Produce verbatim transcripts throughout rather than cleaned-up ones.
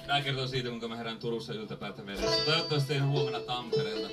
Tää kertoo siitä, kuinka mä herään Turussa iltapäätä vedessä. Toivottavasti tein huomenna Tampereelta.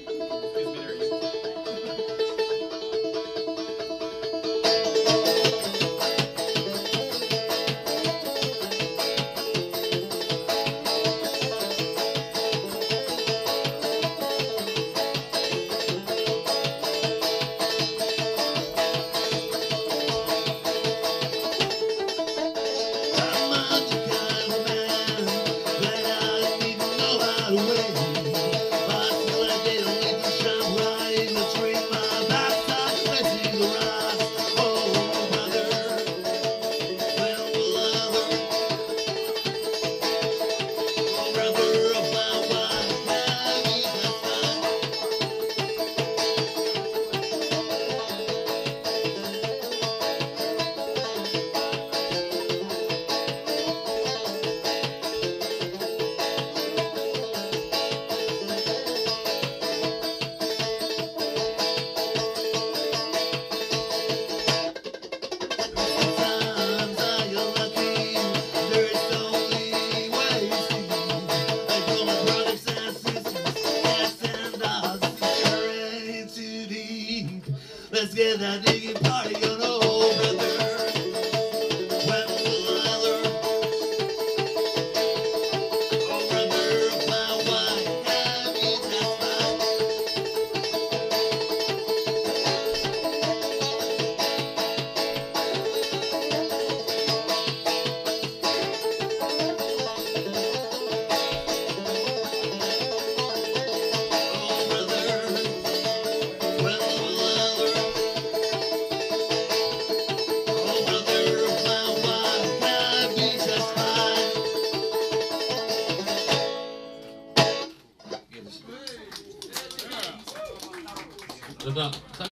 Let's get that digging party on, oh brother. When will I learn? Oh brother, my wife, have you testified? Oh brother, when will I learn? Tota,